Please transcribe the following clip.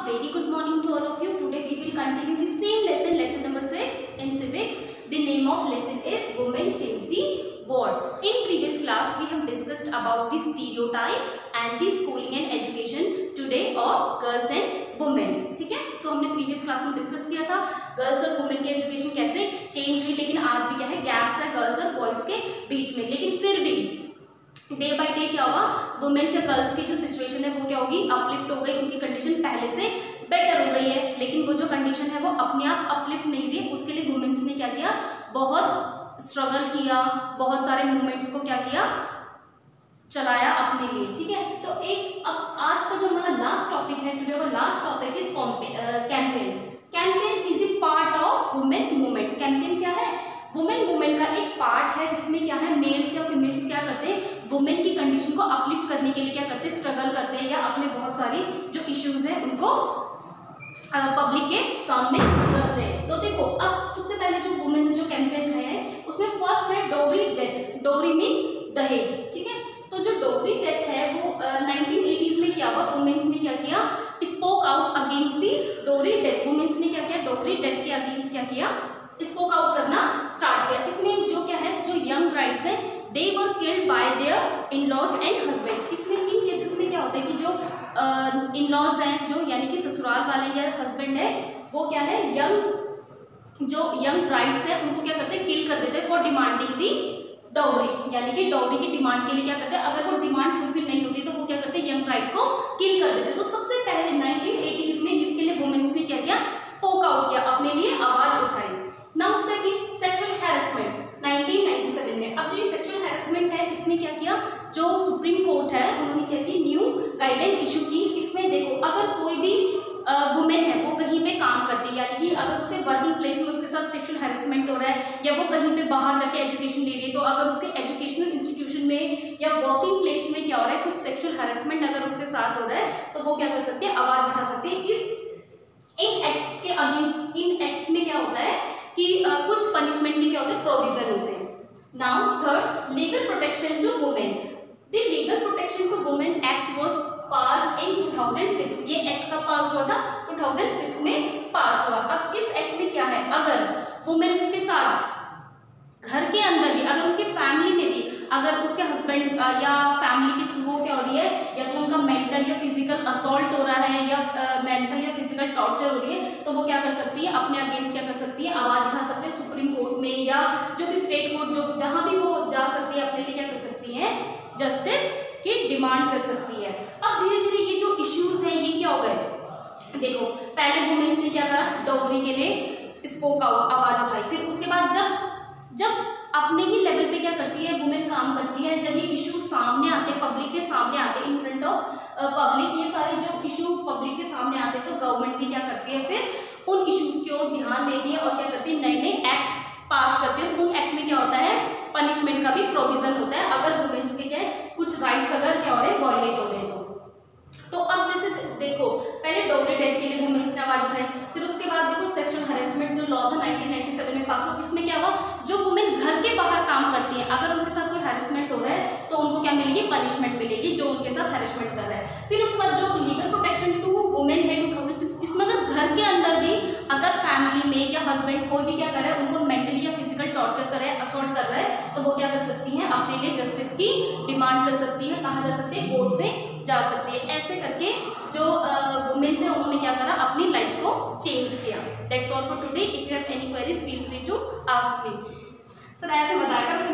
very good morning to all of you. Today we will continue the same lesson, lesson number 6 in civics. The name of lesson is Women Change the World. In previous class we have discussed about the stereotype and the schooling and education today of girls and women. ठीक है, तो हमने previous class में discuss किया था girls और women की education कैसे चेंज हुई, लेकिन आज भी क्या है गैप्स है गर्ल्स और बॉयज के बीच में, लेकिन फिर भी डे बाय डे क्या हुआ वुमेन्स या गर्ल्स की जो सिचुएशन है वो क्या होगी अपलिफ्ट हो गई, उनकी कंडीशन पहले से बेटर हो गई है। लेकिन वो जो कंडीशन है वो अपने आप अपलिफ्ट नहीं हुई, उसके लिए वुमेन्स ने क्या किया, बहुत स्ट्रगल किया, बहुत सारे मूवमेंट्स को क्या किया, चलाया अपने लिए। ठीक है, तो एक अब आज का जो हमारा लास्ट टॉपिक है टुडे, वो last topic is campaign. Campaign is the part of women movement. Campaign क्या है, वुमेन मूवमेंट का एक पार्ट है जिसमें क्या है मेल्स या फीमेल्स क्या करते हैं, वुमेन की कंडीशन को अपलिफ्ट करने के लिए क्या करते हैं, स्ट्रगल करते हैं या अपने बहुत सारी जो इश्यूज हैं उनको पब्लिक के सामने रखते हैं। तो देखो अब सबसे पहले जो वुमेन जो कैंपेन है उसमें फर्स्ट है डोगरी डेथ। डोगरी मीन दहेज। ठीक है, तो जो डोगरी डेथ है वो 1980s में क्या हुआ, वुमेन्स ने क्या किया, spoke out against the dowry death. Womens ने क्या किया, डोगरी डेथ के अगेंस्ट क्या किया, स्पोक आउट करना स्टार्ट किया। इसमें जो क्या है, जो यंग ब्राइड्स हैं they were killed by their in laws and husband. इसमें इन केसेस में क्या होता है कि जो इन लॉज हैं जो यानी कि ससुराल वाले या हस्बैंड है वो क्या है जो यंग ब्राइड्स हैं उनको क्या करते हैं, किल कर देते हैं फॉर डिमांडिंग दी डॉवरी, यानी कि डॉवरी की डिमांड के लिए क्या करते हैं, अगर वो डिमांड फुलफिल नहीं होती तो वो क्या करते हैं यंग ब्राइड को किल कर देते हैं। तो सबसे पहले 1980s में इसके लिए वुमेन्स ने क्या किया, स्पोक आउट किया, अपने लिए आवाज उठाई। नाउ सेकंड सेक्सुअल हैरेसमेंट 1997 में। अब जो ये सेक्सुअल हैरेसमेंट है इसमें क्या किया, जो सुप्रीम कोर्ट है उन्होंने क्या की, न्यू गाइडलाइन इशू की। इसमें देखो अगर कोई भी वुमेन है वो कहीं पे काम करती है, यानी कि अगर उसके वर्किंग प्लेस में उसके साथ सेक्सुअल हैरेसमेंट हो रहा है या वो कहीं पे बाहर जाके एजुकेशन ले रही है, तो अगर उसके एजुकेशनल इंस्टीट्यूशन में या वर्किंग प्लेस में क्या हो रहा है, कुछ सेक्सुअल हैरेसमेंट अगर उसके साथ हो रहा है तो वो क्या कर सकती है, आवाज उठा सकती है। इन एक्ट्स के अगेंस्ट, इन एक्ट्स में क्या होता है कि कुछ पनिशमेंट के क्या होते हैं, प्रोविजन होते हैं। Now third legal protection to women. The legal protection to women act was passed in 2006। ये एक्ट कब पास हुआ था, 2006 में पास हुआ। अब इस एक्ट में क्या है, अगर वुमेन्स के साथ घर के अंदर भी, अगर उनके फैमिली में भी अगर उसके हस्बैंड या फैमिली के थ्रू वो क्या हो रही है, या तो उनका मेंटल या फिजिकल असॉल्ट हो रहा है या मेंटल या फिजिकल टॉर्चर हो रही है, तो वो क्या कर सकती है, अपने अगेंस्ट क्या कर सकती है, आवाज उठा सकती है सुप्रीम कोर्ट में या जो भी स्टेट कोर्ट, जो जहां भी वो जा सकती है, अपने लिए क्या कर सकती है, जस्टिस की डिमांड कर सकती है। अब धीरे धीरे ये जो इश्यूज हैं ये क्या हो गए, देखो पहले वुमेन्स ने क्या करा, डोगरी के लिए स्पोक आउट, आवाज उठाई। फिर उसके बाद जब अपने ही लेवल पे क्या करती है वुमेन काम करती है, जब ये इशू सामने आते, पब्लिक के सामने आते, इन फ्रंट ऑफ पब्लिक, ये सारे जो इशू पब्लिक के सामने आते तो गवर्नमेंट भी क्या करती है, फिर उन इश्यूज की ओर ध्यान देती है और क्या करती है, नए नए एक्ट पास करते हैं। उन एक्ट में क्या होता है, पनिशमेंट का भी प्रोविजन होता है अगर वुमेन्स के क्या कुछ राइट्स अगर क्या हो रहे हैं, वायलेट हो रहे हैं। तो अब जैसे देखो पहले डोगरी डेथ के लिए वुमेन्स ने आवाज उठाई, फिर उसके बाद देखो सेक्सुअल हैरेसमेंट जो लॉ था 1997 में पास हुआ। इसमें क्या हुआ, जो वुमेन घर के बाहर काम करती है अगर उनके साथ कोई हैरेसमेंट हो रहा है तो उनको क्या मिलेगी, पनिशमेंट मिलेगी जो उनके साथ हैरेसमेंट कर रहा है। फिर उसके बाद जो लीगल प्रोटेक्शन टू वुमेन है 2006, इसमें अगर घर के अंदर भी अगर फैमिली में या हस्बैंड कोई भी क्या कर रहा है, उनको मेंटली या फिजिकल टॉर्चर कर रहा है, असॉल्ट कर रहा है, तो वो क्या कर सकती है, अपने लिए जस्टिस की डिमांड कर सकती है। कहाँ जा सकती है, कोर्ट में जा सकती है। ऐसे करके जो वुमेन्स है उन्होंने क्या करा, अपनी लाइफ को चेंज किया। That's all for today. If you have any queries feel free to ask me. Sir ऐसे बताया